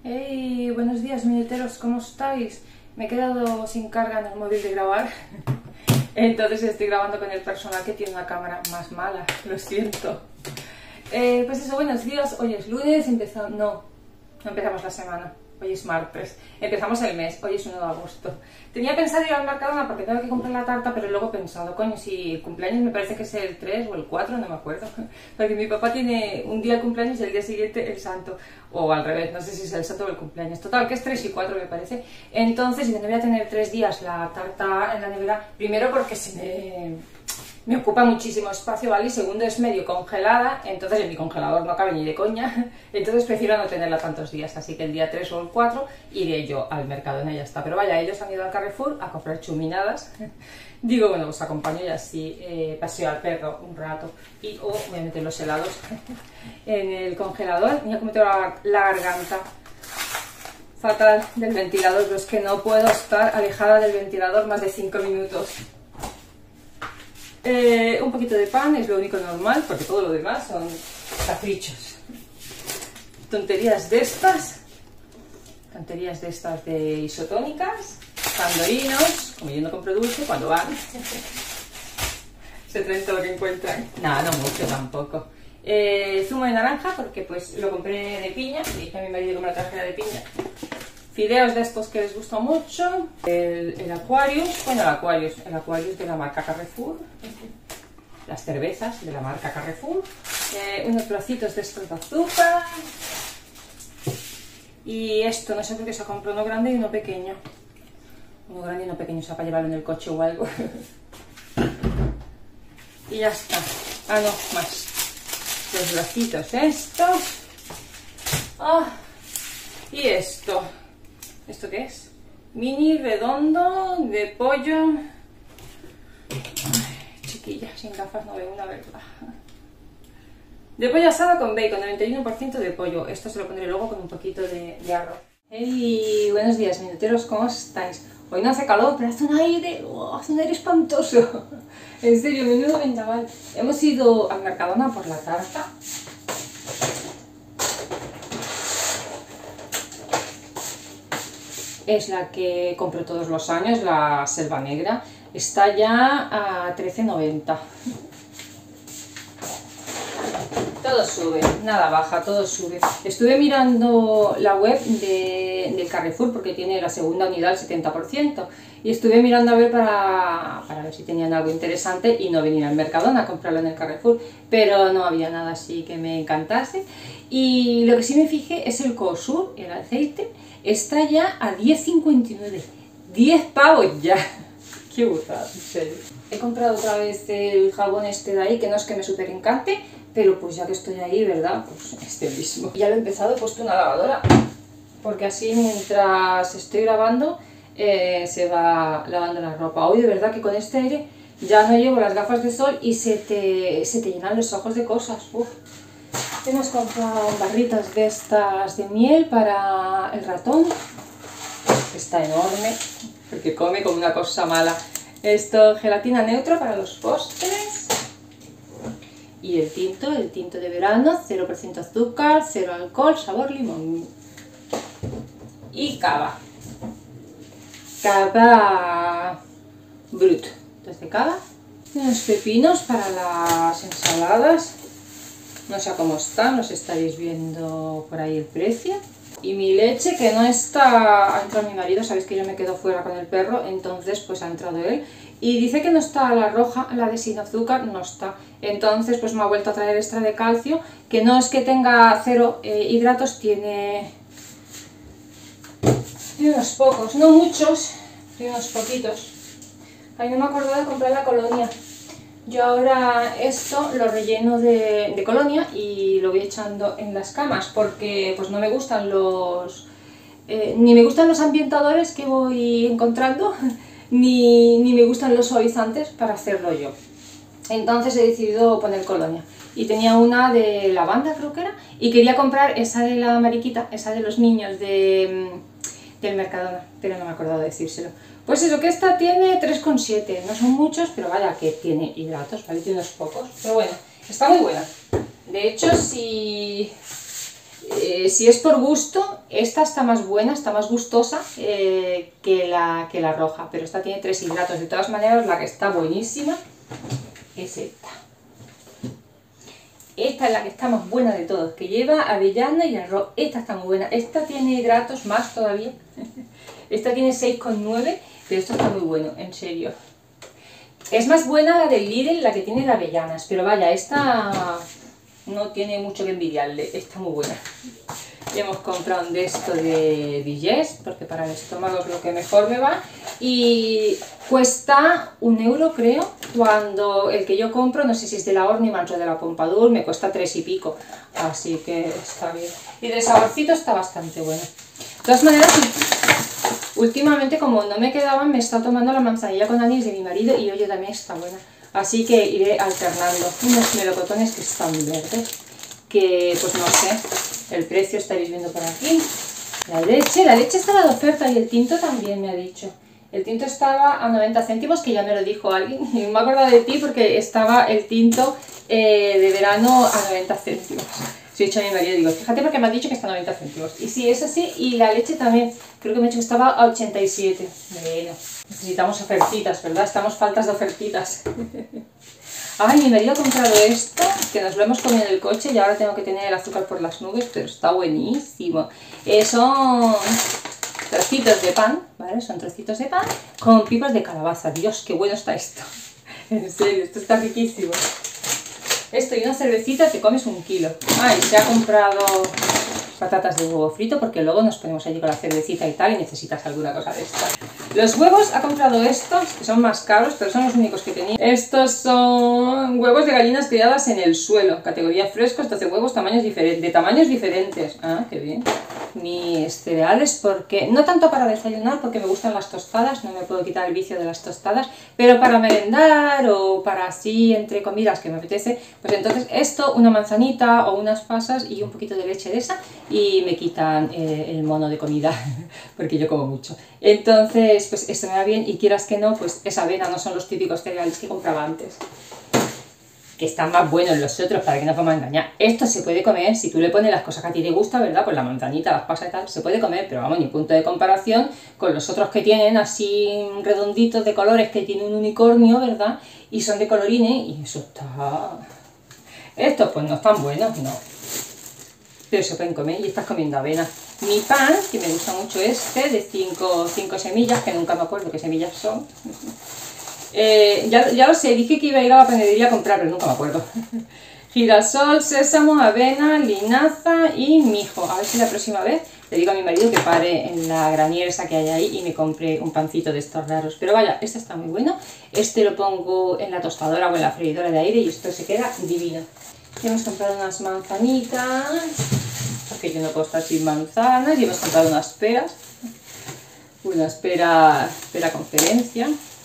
Hey, buenos días, minuteros, ¿cómo estáis? Me he quedado sin carga en el móvil de grabar, entonces estoy grabando con el personal que tiene una cámara más mala, lo siento. Pues eso, buenos días, hoy es lunes, no empezamos la semana, hoy es martes, empezamos el mes, hoy es 1 de agosto. Tenía pensado ir al Mercadona porque tengo que comprar la tarta, pero luego he pensado, coño, si el cumpleaños me parece que es el 3 o el 4, no me acuerdo, porque mi papá tiene un día el cumpleaños y el día siguiente el santo, o al revés, no sé si es el santo o el cumpleaños, total, que es 3 y 4 me parece. Entonces, no voy a tener 3 días la tarta en la nevera, primero porque me ocupa muchísimo espacio, ¿vale? Y segundo, es medio congelada, entonces en mi congelador no cabe ni de coña, entonces prefiero no tenerla tantos días, así que el día 3 o el 4 iré yo al Mercadona y ya está. Pero vaya, ellos han ido al Carrefour a comprar chuminadas, digo, bueno, os acompaño y así paseo al perro un rato y voy a meter los helados en el congelador. Mira cómo tengo la garganta fatal del ventilador, pero es que no puedo estar alejada del ventilador más de 5 minutos. Un poquito de pan es lo único normal, porque todo lo demás son caprichos. Tonterías de estas de isotónicas, pandorinos, como yo no compro dulce, cuando van se traen todo lo que encuentran. Nada, no mucho tampoco. Zumo de naranja, porque pues lo compré de piña, le dije a mi marido que me lo trajera de piña. Fideos de estos que les gusta mucho, el Aquarius, bueno, el Aquarius de la marca Carrefour, las cervezas de la marca Carrefour, unos trocitos de estos de azúcar, y esto, no sé por qué se compró uno grande y uno pequeño, o sea, para llevarlo en el coche o algo, y ya está. Ah, no, más, los bracitos estos, y esto. ¿Esto qué es? Mini redondo de pollo. Ay, chiquilla, sin gafas no veo una verdad. De pollo asado con bacon, 91% de pollo. Esto se lo pondré luego con un poquito de arroz. Hey, buenos días, minuteros, ¿cómo estáis? Hoy no hace calor, pero hace un aire espantoso. En serio, menudo vendaval. Hemos ido al Mercadona por la tarta. Es la que compro todos los años, la Selva Negra. Está ya a 13,90. Todo sube, nada baja, todo sube. Estuve mirando la web del Carrefour porque tiene la segunda unidad al 70%. Y estuve mirando a ver para ver si tenían algo interesante y no venir al Mercadona a comprarlo en el Carrefour. Pero no había nada así que me encantase. Y lo que sí me fijé es el Cosur, el aceite. Está ya a 10,59. 10 pavos ya. Qué burrada, en serio. He comprado otra vez el jabón este de ahí, que no es que me súper encante, pero pues ya que estoy ahí, ¿verdad? Pues este mismo. Ya lo he empezado, he puesto una lavadora, porque así mientras estoy grabando se va lavando la ropa. Hoy de verdad que con este aire ya no llevo las gafas de sol y se te llenan los ojos de cosas. Uf. Hemos comprado barritas de estas de miel para el ratón. Está enorme, porque come como una cosa mala. Esto, gelatina neutra para los postres. Y el tinto de verano, 0% azúcar, 0 alcohol, sabor limón. Y cava. Cava brut. Entonces cava. Unos pepinos para las ensaladas. No sé cómo están, os estaréis viendo por ahí el precio. Y mi leche, que no está... Ha entrado mi marido, sabéis que yo me quedo fuera con el perro, entonces pues ha entrado él. Y dice que no está la roja, la de sin azúcar, no está. Entonces pues me ha vuelto a traer extra de calcio, que no es que tenga 0 hidratos, tiene unos pocos, no muchos, tiene unos poquitos. Ay, no me acuerdo de comprar la colonia. Yo ahora esto lo relleno de colonia y lo voy echando en las camas porque pues no me gustan ni me gustan los ambientadores que voy encontrando ni me gustan los suavizantes para hacerlo yo. Entonces he decidido poner colonia y tenía una de lavanda, creo que era, y quería comprar esa de la mariquita, esa de los niños del Mercadona, pero no me he acordado de decírselo. Pues eso, que esta tiene 3,7, no son muchos, pero vaya que tiene hidratos, ¿vale? Tiene unos pocos, pero bueno, está muy buena. De hecho, si si es por gusto, esta está más buena, está más gustosa que la roja, pero esta tiene 3 hidratos. De todas maneras, la que está buenísima es esta. Esta es la que está más buena de todos, que lleva avellana y arroz. Esta está muy buena. Esta tiene hidratos más todavía. Esta tiene 6,9, pero esto está muy bueno, en serio. Es más buena la del Lidl, la que tiene de avellanas, pero vaya, esta no tiene mucho que envidiarle, está muy buena. Y hemos comprado un de esto de Digest, porque para el estómago es lo que mejor me va. Y cuesta 1 euro, creo, cuando el que yo compro, no sé si es de la Ornimans o de la Pompadour, me cuesta 3 y pico. Así que está bien. Y de saborcito está bastante bueno. De todas maneras, últimamente, como no me quedaban, me he estado tomando la manzanilla con anís de mi marido y oye, también está buena. Así que iré alternando. Unos melocotones que están verdes, que pues no sé, el precio estaréis viendo por aquí. La leche estaba de oferta y el tinto también me ha dicho. El tinto estaba a 90 céntimos, que ya me lo dijo alguien. Y me he acordado de ti porque estaba el tinto de verano a 90 céntimos. Si he dicho a mi marido, digo, fíjate porque me ha dicho que está a 90 céntimos. Y sí, eso sí, y la leche también. Creo que me ha dicho que estaba a 87. Bueno, necesitamos ofertitas, ¿verdad? Estamos faltas de ofertitas. Ay, mi marido ha comprado esto, que nos lo hemos comido en el coche y ahora tengo que tener el azúcar por las nubes, pero está buenísimo. Son trocitos de pan, ¿vale? Son trocitos de pan con pipas de calabaza. Dios, qué bueno está esto. En serio, esto está riquísimo. Esto y una cervecita te comes 1 kilo. Ah, y se ha comprado patatas de huevo frito porque luego nos ponemos allí con la cervecita y tal y necesitas alguna cosa de esta. Los huevos ha comprado estos, que son más caros, pero son los únicos que tenía. Estos son huevos de gallinas criadas en el suelo, categoría frescos, 12 huevos de tamaños diferentes. Ah, qué bien. Mis cereales, porque no tanto para desayunar, porque me gustan las tostadas, no me puedo quitar el vicio de las tostadas, pero para merendar o para así entre comidas que me apetece, pues entonces esto, una manzanita o unas pasas y un poquito de leche de esa y me quitan el mono de comida, porque yo como mucho. Entonces, pues esto me va bien y quieras que no, pues esa avena no son los típicos cereales que compraba antes, que están más buenos los otros, para que no vamos a engañar. Esto se puede comer, si tú le pones las cosas que a ti te gusta, ¿verdad? Pues la manzanita, las pasas y tal, se puede comer, pero vamos, ni punto de comparación con los otros que tienen así redonditos de colores, que tienen un unicornio, ¿verdad? Y son de colorines, y eso está... Estos pues no están buenos, no. Pero se pueden comer y estás comiendo avena. Mi pan, que me gusta mucho este, de 5 semillas, que nunca me acuerdo qué semillas son. Ya lo sé, dije que iba a ir a la panadería a comprar, pero nunca me acuerdo. Girasol, sésamo, avena, linaza y mijo. A ver si la próxima vez le digo a mi marido que pare en la granier esa que hay ahí y me compre un pancito de estos raros. Pero vaya, este está muy bueno. Este lo pongo en la tostadora o en la freidora de aire y esto se queda divino. Y hemos comprado unas manzanitas, porque yo no puedo estar sin manzanas, y hemos comprado unas peras. Una pera conferencia.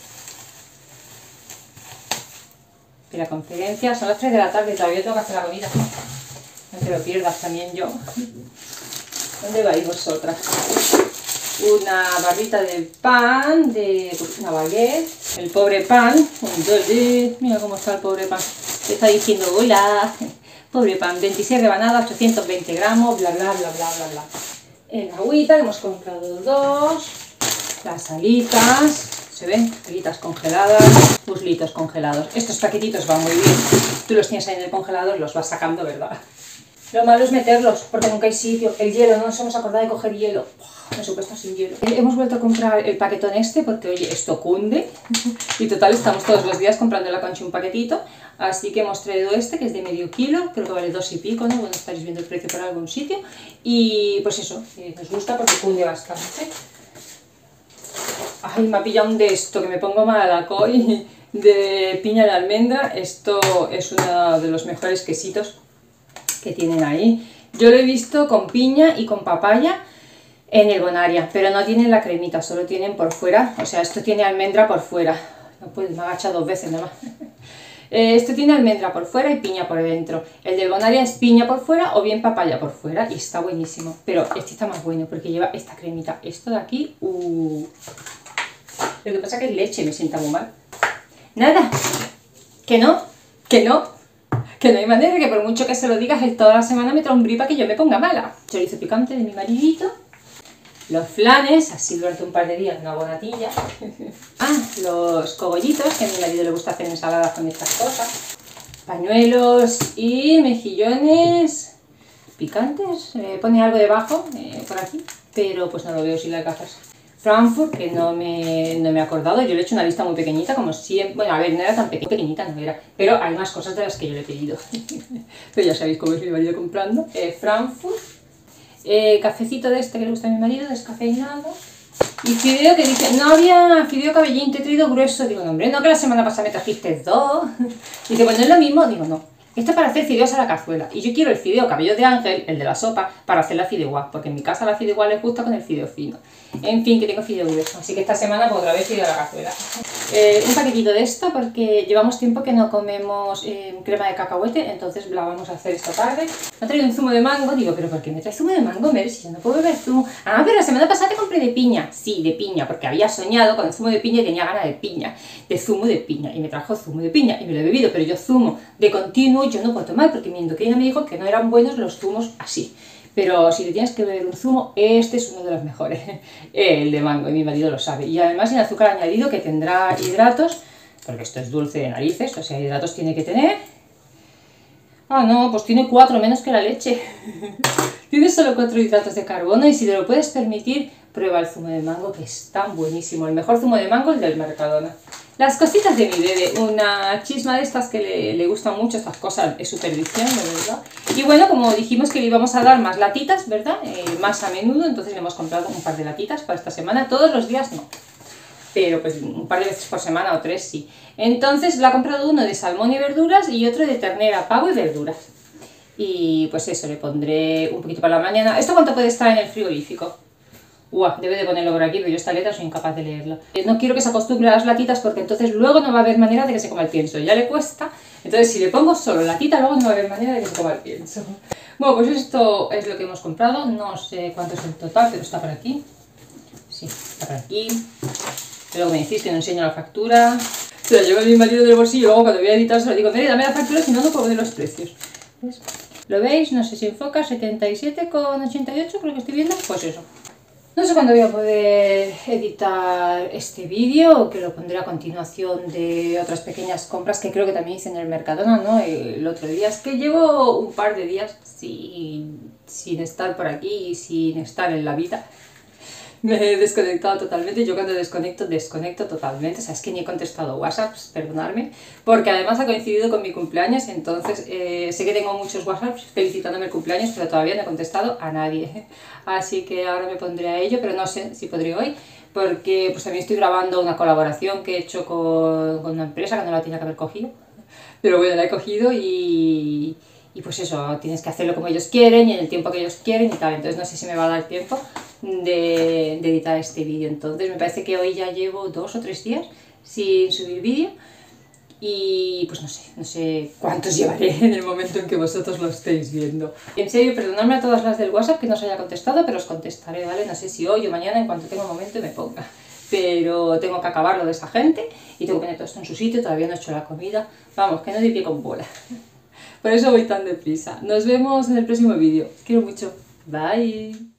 La conferencia, son las 3 de la tarde, todavía tengo que hacer la comida. No te lo pierdas también yo. ¿Dónde vais vosotras? Una barrita de pan, de una baguette. El pobre pan, mira cómo está el pobre pan. Te está diciendo, hola. Pobre pan, 26 rebanadas, 820 gramos, bla bla bla bla bla bla. El agüita, hemos comprado 2. Las alitas. ¿Se ven? Alitas congeladas, muslitos congelados. Estos paquetitos van muy bien. Tú los tienes ahí en el congelador, los vas sacando, ¿verdad? Lo malo es meterlos, porque nunca hay sitio. El hielo, no nos hemos acordado de coger hielo. No se puede estar sin hielo. Hemos vuelto a comprar el paquetón este, porque oye, esto cunde. Y total, estamos todos los días comprando la Conchi un paquetito. Así que hemos traído este, que es de medio kilo. Creo que vale 2 y pico, ¿no? Bueno, estaréis viendo el precio por algún sitio. Y pues eso, nos gusta porque cunde bastante. Ay, me ha pillado un de esto, que me pongo malacoy, de piña de almendra. Esto es uno de los mejores quesitos que tienen ahí. Yo lo he visto con piña y con papaya en el Bonaria, pero no tienen la cremita, solo tienen por fuera. O sea, esto tiene almendra por fuera. No puedo, me he agachado 2 veces nada más. Esto tiene almendra por fuera y piña por dentro. El del Bonaria es piña por fuera o bien papaya por fuera y está buenísimo. Pero este está más bueno porque lleva esta cremita. Esto de aquí, Lo que pasa es que es leche, me sienta muy mal. Nada, que no Que no hay manera, que por mucho que se lo digas, él toda la semana me trae un brie para que yo me ponga mala. Chorizo picante de mi maridito. Los flanes, así durante un par de días no hago natilla. Los cogollitos, que a mi marido le gusta hacer ensaladas con estas cosas. Pañuelos y mejillones picantes. Pone algo debajo, por aquí, pero pues no lo veo sin las gafas. Frankfurt, que no me he acordado, yo le he hecho una lista muy pequeñita, como siempre. Bueno, a ver, no era tan pequeñita, no era, pero hay más cosas de las que yo le he pedido. Pero ya sabéis cómo es mi marido comprando. Frankfurt, cafecito de este que le gusta a mi marido, descafeinado. Y fideo, que dice, no había fideo cabellín, te he traído grueso. Digo, no, hombre, no, que la semana pasada me trajiste 2. Dice, pues no es lo mismo. Digo, no, esto es para hacer fideos a la cazuela. Y yo quiero el fideo cabello de ángel, el de la sopa, para hacer la fideuá, porque en mi casa la fideuá les gusta con el fideo fino. En fin, que tengo fideo grueso, así que esta semana pues otra vez fideo a la cazuela. Un paquetito de esto, porque llevamos tiempo que no comemos crema de cacahuete, entonces la vamos a hacer esta tarde. Me ha traído un zumo de mango, digo, pero ¿por qué me trae zumo de mango, Mer? Si yo no puedo beber zumo. Ah, pero la semana pasada te compré de piña. Sí, de piña, porque había soñado con el zumo de piña y tenía ganas de piña, de zumo de piña, y me trajo zumo de piña y me lo he bebido, pero yo zumo de continuo yo no puedo tomar, porque mi endocrina me dijo que no eran buenos los zumos así. Pero si te tienes que beber un zumo, este es uno de los mejores, el de mango, y mi marido lo sabe. Y además sin azúcar añadido, que tendrá hidratos, porque esto es dulce de narices, o sea, hidratos tiene que tener. Ah, no, pues tiene 4 menos que la leche. Tiene solo 4 hidratos de carbono y si te lo puedes permitir, prueba el zumo de mango, que es tan buenísimo. El mejor zumo de mango es el del Mercadona. Las cositas de mi bebé, una chisma de estas que le gustan mucho, estas cosas, es su perdición, de verdad. Y bueno, como dijimos que le íbamos a dar más latitas, ¿verdad? Más a menudo, entonces le hemos comprado un par de latitas para esta semana. Todos los días no, pero pues un par de veces por semana o 3 sí. Entonces le ha comprado uno de salmón y verduras y otro de ternera, pavo y verduras. Y pues eso, le pondré un poquito para la mañana. ¿Esto cuánto puede estar en el frigorífico? Uah, debe de ponerlo por aquí, pero yo esta letra soy incapaz de leerlo. No quiero que se acostumbre a las latitas porque entonces luego no va a haber manera de que se coma el pienso. Ya le cuesta, entonces si le pongo solo latita luego no va a haber manera de que se coma el pienso. Bueno, pues esto es lo que hemos comprado. No sé cuánto es en total, pero está por aquí. Sí, está por aquí. Luego me decís que no enseño la factura. Se la llevo a mi marido del bolsillo y luego cuando voy a editar se lo digo, mire, dame la factura, si no, no puedo ver los precios. ¿Ves? ¿Lo veis? No sé si enfoca, 77,88 creo que estoy viendo. Pues eso. No sé cuándo voy a poder editar este vídeo o que lo pondré a continuación de otras pequeñas compras que creo que también hice en el Mercadona, ¿no? El otro día. Es que llevo un par de días sin estar por aquí y sin estar en la vida. Me he desconectado totalmente. Yo cuando desconecto totalmente. O sea, es que ni he contestado WhatsApps, perdonadme, porque además ha coincidido con mi cumpleaños, entonces sé que tengo muchos WhatsApps felicitándome el cumpleaños, pero todavía no he contestado a nadie. Así que ahora me pondré a ello, pero no sé si podré hoy, porque pues también estoy grabando una colaboración que he hecho con una empresa que no la tenía que haber cogido. Pero bueno, la he cogido y pues eso, tienes que hacerlo como ellos quieren y en el tiempo que ellos quieren y tal. Entonces no sé si me va a dar tiempo de editar este vídeo. Entonces me parece que hoy ya llevo 2 o 3 días sin subir vídeo y pues no sé cuántos llevaré en el momento en que vosotros lo estéis viendo. En serio, perdonadme a todas las del WhatsApp que no os haya contestado, pero os contestaré, ¿vale? No sé si hoy o mañana, en cuanto tenga un momento me ponga. Pero tengo que acabarlo de esa gente y tengo que poner todo esto en su sitio, todavía no he hecho la comida. Vamos, que no doy pie con bola. Por eso voy tan deprisa. Nos vemos en el próximo vídeo. Os quiero mucho. Bye.